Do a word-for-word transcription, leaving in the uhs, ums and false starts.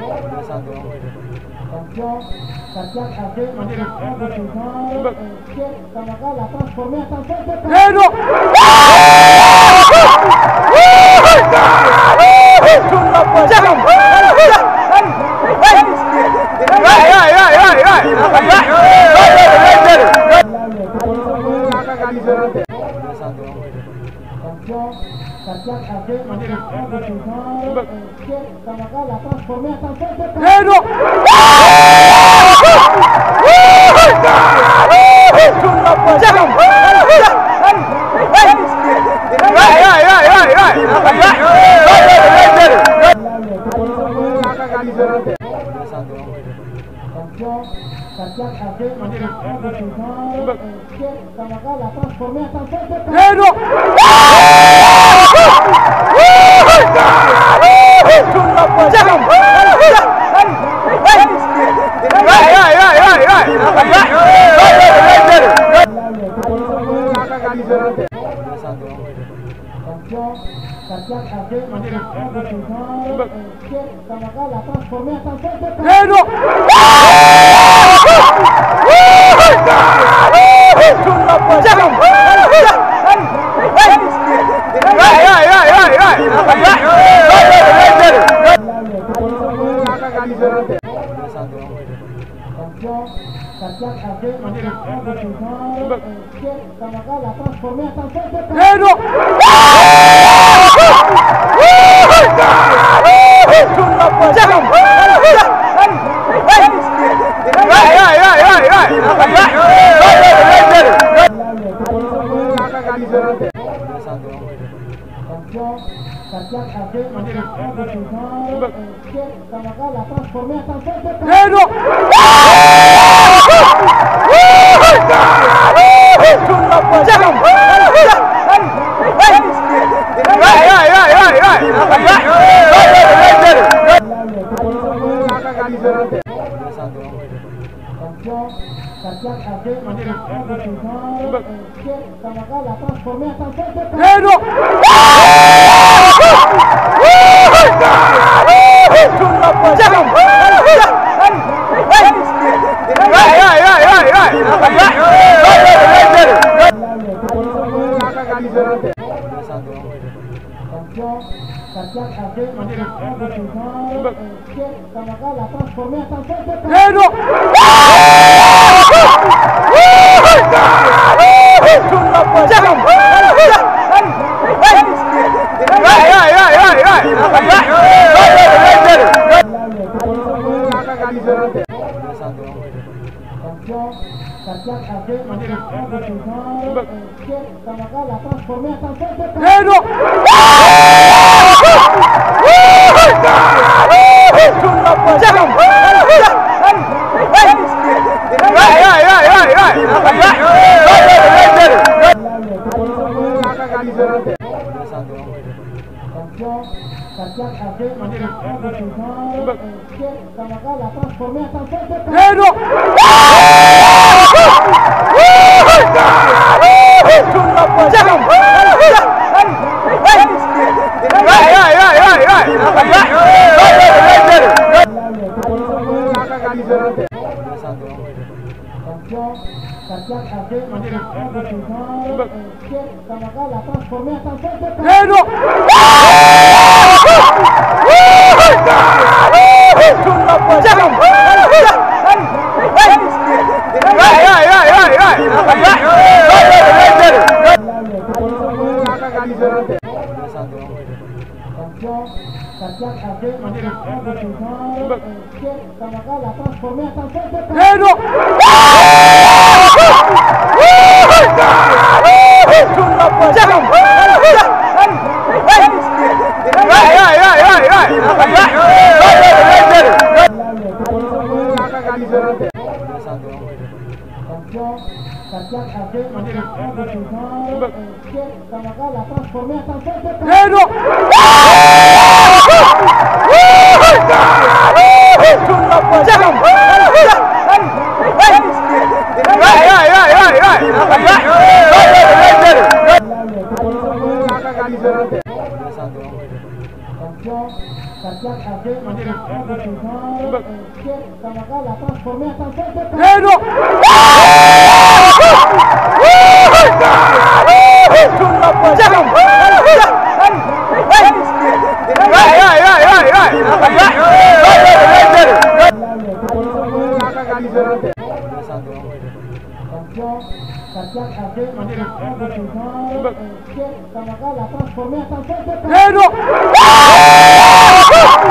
Atención, Cartier A V, Manchester de Final, Jet, Canadá, la transformé hasta el frente. ¡Pero! Atención, Cartier A V, Manchester de Final, Jet, Canadá, la transformé hasta el frente. ¡Pero! Atención, Cartier A V, Manchester de Final, Jet, Canadá, la transformé hasta el frente. ¡Pero! Atención, Cartier A V, Manchester de Final, Jet, Canadá, la transformé hasta el frente. ¡Pero! Atención, Cartier A V, Manchester de Final, Jet, Canadá, la transformé hasta el frente. ¡Pero! Atención, Cartier A V, Manchester de Final, Jet, Canadá, la transformé hasta el frente. ¡Pero! Atención, Cartier A V, Manchester de Final, Jet, Canadá, la transformé hasta el frente. ¡Pero! Atención, Cartier A V, Manchester de Final, Jet, Canadá, la transformé hasta el frente. ¡Pero! Atención, Cartier A V, Manchester de Final, Jet, Canadá, la transformé hasta el frente. ¡Pero! Atención, Cartier A V, Manchester de Final, Jet, Canadá, la transformé hasta el frente. ¡Pero! Atención, Cartier A V, Manchester de Final, Jet, Canadá, la transformé hasta el frente. ¡Pero! Atención, Cartier A V, Manchester de Final, Jet, Canadá, la transformé hasta el frente. ¡Pero! Atención, Cartier A V, Manchester de Final, Jet, Canadá, la transformé hasta el frente. ¡Pero! Atención, Cartier A avec notre frère de ténor, Pierre Kamaka l'a transformé. Attention, c'est Eh non! Attention, Cardiaque avec notre frère de ténor, Pierre Kamaka l'a transformé. Attention, c'est Eh non!